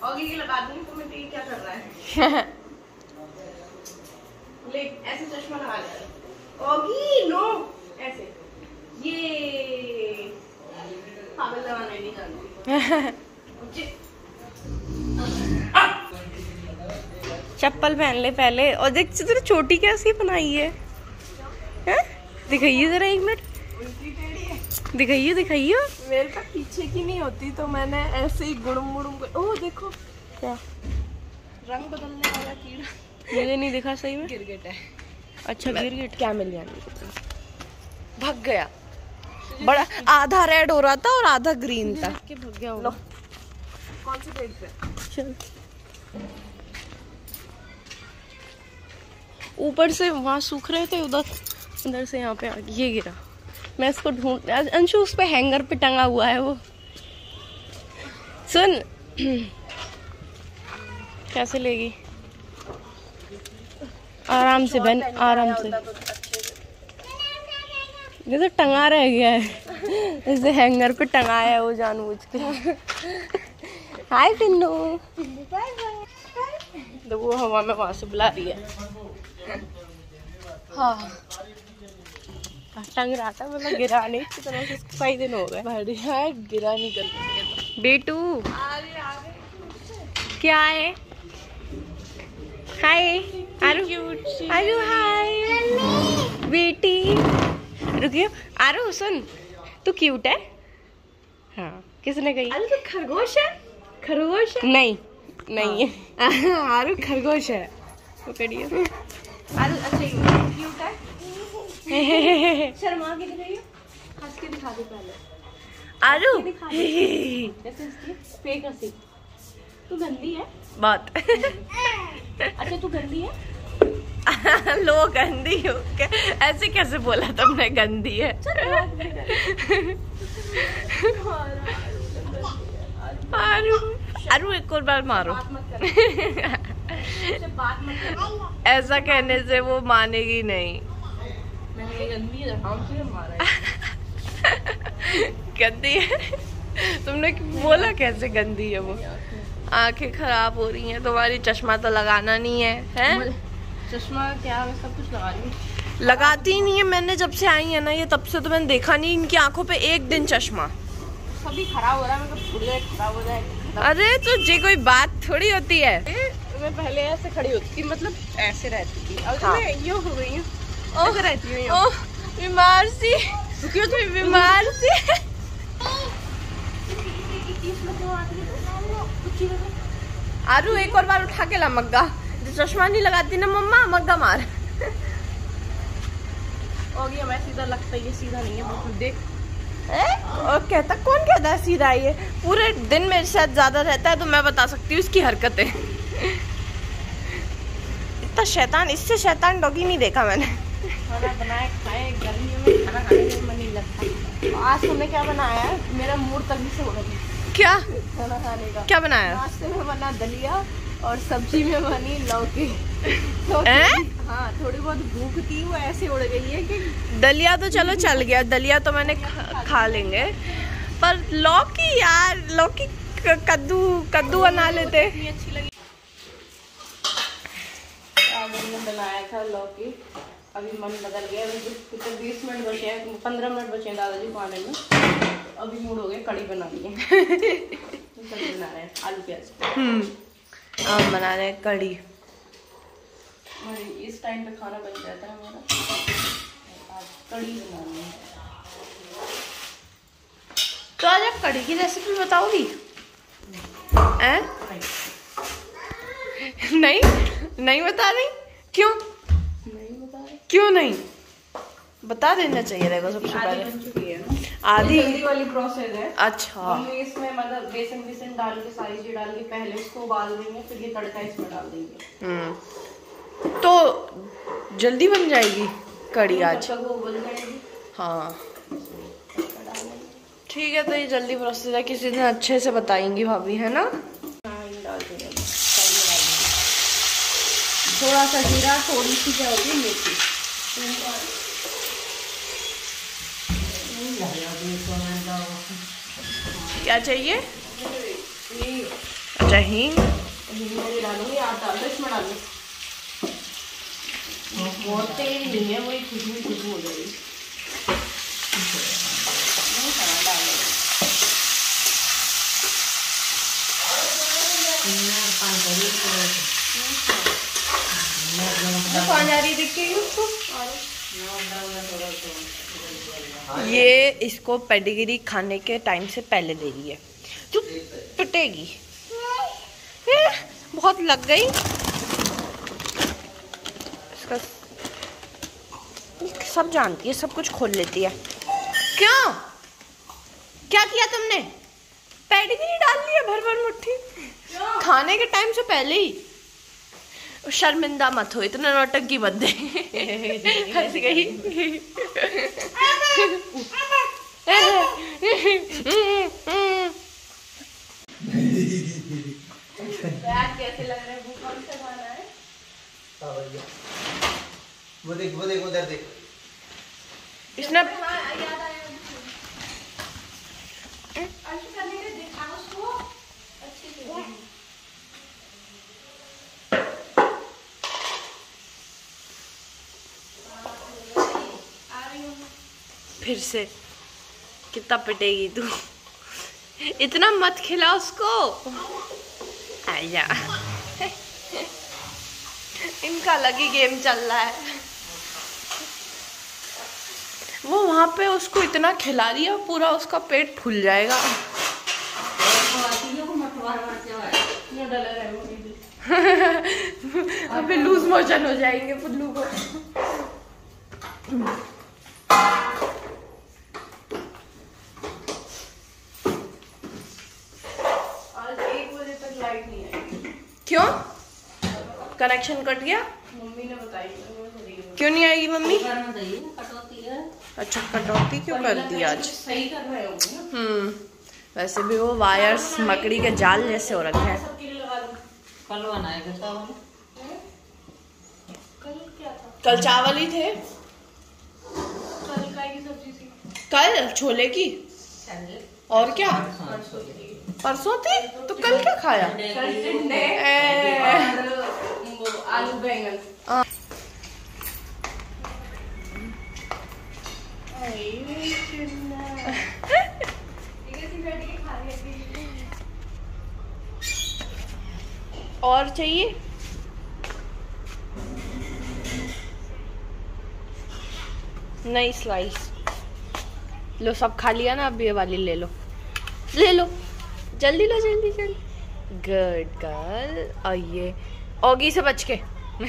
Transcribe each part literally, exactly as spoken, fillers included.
Oggy की लगा दूंगी तो मैं ये क्या कर रहा है। ले ऐसे चश्मा लगा ले ऑगी, नो ऐसे, ये पागल लगाना नहीं जानती। चप्पल पहन ले पहले। और देख तेरी चोटी कैसी बनाई है, हैं? दिखाइए जरा एक मिनट, दिखाइए दिखाइए। मेरे का पीछे की नहीं होती तो मैंने ऐसे ही गुड़ुम गुड़ुम। ओह देखो क्या रंग बदलने वाला कीड़ा, मुझे नहीं दिखा सही में। गिरगिट है। अच्छा गिरगिट क्या मिल गया, भाग गया। बड़ा आधा रेड हो रहा था और आधा ग्रीन था। के भाग गया होगा। कौन से पेड़ पे? चल ऊपर से वहाँ सूख रहे थे, उधर उधर से यहाँ पे आ गया, ये गिरा। मैं इसको ढूंढ, अंशु उस पे हैंगर पे टंगा हुआ है वो। सुन कैसे लेगी, आराम से बहन, आराम से। ये तो टंगा रह गया है, इसे हैंगर पे टंगाया है वो जानबूझ के। हाय पिन्नू, तो वो हवा में वहां से बुला रही है। हाँ टंग रहा था, मतलब गिरा नहीं, इतनी तरह से कई दिन हो गए। बढ़िया है, गिरा नहीं कर पाएंगे। बेटू क्या है, हाय आरू, आरू हाय बेटी। रुकियो आरू, सुन तू क्यूट है। हाँ किसने कही? अरे तो खरगोश है, खरगोश है। नहीं नहीं है, आरू खरगोश है। पकड़िए आरू अच्छा क्यूट है। शर्मा के दिखाइए, हंस के दिखा दे पहले। आरू जैसे उसकी फेक हंसी। तू गंदी है बहुत। अच्छा तू गंदी है। लो गंदी हो क्या? ऐसे कैसे बोला तुमने गंदी है? आरू आरू एक और बार मारो। ऐसा कहने से वो मानेगी नहीं। गंदी है, गंदी है? तुमने बोला कैसे गंदी है वो? आंखें खराब हो रही हैं तुम्हारी, चश्मा तो लगाना नहीं है, हैं? चश्मा क्या, मैं सब कुछ लगा रही हूँ। लगाती ही नहीं है, मैंने जब से आई है ना ये, तब से तो मैंने देखा नहीं इनकी आंखों पे एक दिन चश्मा। सभी खराब हो रहा है, मतलब थोड़ी देर खराब हो जाएगा। अरे तो ये कोई बात थोड़ी होती है। मैं पहले ऐसे खड़ी होती थी, मतलब ऐसे रहती थी, अब हाँ। मैं यूं हो गई हूँ, ऐसे रहती हूँ। ओह बीमार सी, क्यों तुम बीमार सी? आरू एक और बार उठा के ला मग्गा, चश्मा नहीं लगाती ना मम्मा, मग्गा मार। हो गया, मैं सीधा लगता है, ये सीधा नहीं है बिल्कुल। देख ए? और कहता कौन कहता है सीधा? ये पूरे दिन मेरे साथ ज्यादा रहता है तो मैं बता सकती हूँ इसकी हरकतें। इतना शैतान, इससे शैतान डॉगी नहीं देखा मैंने। खाना बनाए खाए, गर्मियों में खाना खाने का मन नहीं लगता। आज तुमने क्या बनाया है? मेरा मूड तभी से हो रहा है क्या खाना खाने का। क्या बनाया? नाश्ते में बना दलिया और सब्जी में बनी लौकी। तो हाँ थोड़ी बहुत भूख थी, वो ऐसे उड़ गई है कि दलिया तो चलो चल गया, दलिया तो मैंने खा, खा लेंगे, पर लौकी यार, लौकी कद्दू कद्दू बना लेते। अच्छी लगी। आज हमने बनाया था लौकी, अभी मन बदल गया। अभी कुछ बीस मिनट बचे हैं, पंद्रह मिनट बचे हैं दादाजी को आने में। अभी मूड हो गया, कड़ी बना दी है। कड़ी बना रहे हैं आलू प्याज। हम्म हम बना रहे हैं कड़ी। इस टाइम पे खाना बन जाता है हमारा। आज कड़ी बनानी है। तो आज आप कड़ी की रेसिपी बताओगी? हैं? नहीं नहीं बता रही? क्यों नहीं बता रहे। क्यों नहीं बता देना चाहिए। देखो सबसे पहले बन चुकी है, आधी जल्दी वाली प्रोसेस है। अच्छा हम इसमें मतलब बेसन बेसन डाल के सारी चीज डाल के पहले उसको उबाल देंगे, फिर ये तड़का इसमें डाल देंगे। हम्म तो जल्दी बन जाएगी कड़ी आज। तब तक वो उबल जाएगी। हाँ ठीक है, तो ये जल्दी प्रोसेस है, किसी दिन अच्छे से बताएंगी भाभी, है ना? हाँ ये डाल देंगे, साइड में डाल देंगे। थोड़ा सा जीरा, थोड़ी सी क्या होगी मेथी। क्या चाहिए? अच्छा हींग मैं डालूंगी, आप डाल दो इसमें, डाल दो। बहुत तेल नहीं है, वही खुशबू खुशबू हो जाएगी। कौन जा रही दिख रही उसको? ये इसको पेडिग्री खाने के टाइम से पहले दे रही है, जो पिटेगी। बहुत लग गई इसका, सब जानती है, सब कुछ खोल लेती है। क्यों, क्या किया तुमने? पेडिग्री डाल लिया भर भर मुट्ठी खाने के टाइम से पहले ही। शर्मिंदा मत हो, इतना नौटंकी मत दे। हंस गई। कैसे लग रहा है? वो कौन सा गाना है? वो देख वो देख उधर देख। इसने याद आया करने के दिखा उसको अच्छे से। फिर से कितना पिटेगी तू? इतना मत खिला उसको। आजा। इनका अलग ही गेम चल रहा है। वो वहां पे उसको इतना खिला दिया, पूरा उसका पेट फूल जाएगा। अभी लूज मोशन हो जाएंगे पुल्लू को। क्यों? कनेक्शन कट गया? मम्मी ने बताई। क्यों नहीं आएगी मम्मी? कटौती है। अच्छा, कटौती क्यों कर दी आज? सही कर रहे होंगे ना। हम्म, वैसे भी वो वायर्स मकड़ी के जाल जैसे हो रखे हैं। सबके लिए लगा दूं। कल बनाएगा चावल। कल क्या था? कल चावल ही थे। कल काय की सब्जी थी? कल छोले की। और क्या? परसों थी तो कल क्या खाया? कल टिंडे और वो आलू बैंगन। और चाहिए? नहीं, स्लाइस लो, सब खा लिया ना, अब ये वाली ले लो, ले लो, जल्दी लो, जल्दी जल्दी। Good girl. और ये ऑगी से बच के।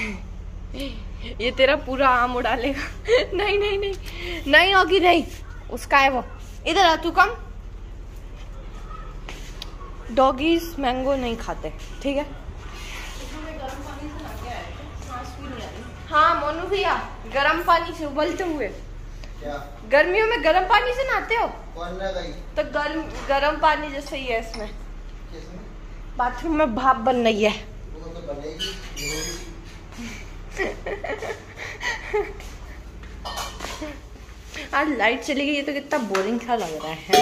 ये तेरा पूरा आम उड़ा लेगा। नहीं नहीं नहीं नहीं ऑगी नहीं, उसका है वो। इधर आ तू, कम। डॉगीज मैंगो नहीं खाते, ठीक है? हाँ मोनू भैया, गर्म पानी से उबलते हुए। क्या? गर्मियों में गर्म पानी से नहाते हो? कौन ना गई? तो गर्म गर्म पानी जैसे ही है इसमें। किसमें? बाथरूम में भाप बन रही है। वो तो बनेगी। आज लाइट चली गई, ये तो कितना बोरिंग सा लग रहा है।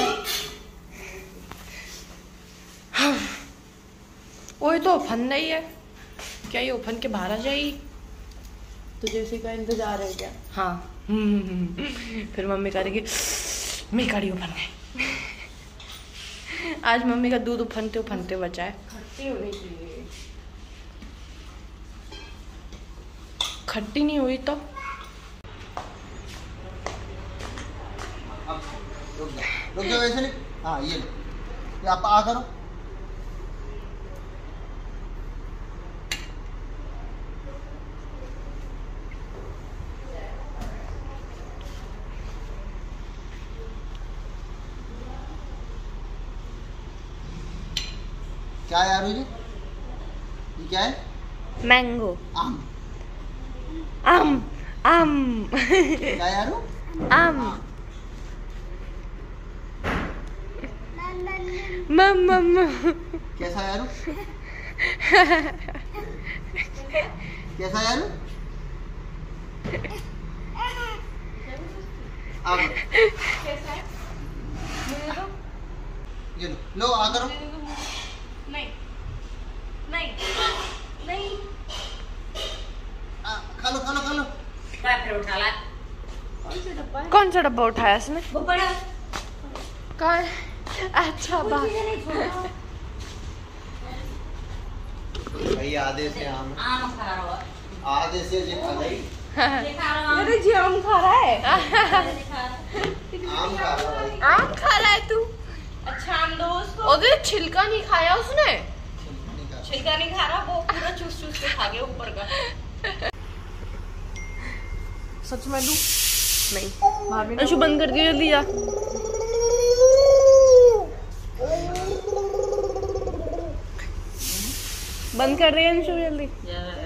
वो तो ओपन नहीं है क्या? ये ओपन के बाहर आ जाएगी? तो जैसे का इंतजार है क्या? हाँ। फिर मम्मी करेगी मेरी गाड़ी उफन गई। आज मम्मी का दूध उफनते उफनते बचा है। खट्टी होनी चाहिए। खट्टी नहीं हुई तो? अब रुक जा, रुक जा, वैसे नहीं। हाँ ये लो, ये आप आ करो। क्या है यारू जी? ये क्या है? मैंगो। आम। आम आम। क्या है यारू? आम। मम मम। कैसा यारू? कैसा यारू? आ गो। कैसा है? मुझे तो ये लो, लो आ करो। नहीं। साला कौन सा डब्बा है? कौन सा डब्बा उठाया इसने? वो बड़ा कहाँ है? अच्छा बात। भाई आधे से आम आम खा रहा है आधे से जो खा गई अरे जी आम खा रहा है आम खा रहा है। आम खा रहा है तू? अच्छा आम दो उसको। ओदे छिलका नहीं खाया उसने? छिलका नहीं खा रहा, वो पूरा चूस चूस के खा गया ऊपर का। सच में दूं? नहीं। अंशु बंद कर दिया जल्दी जा। बंद कर रही है अंशु जल्दी।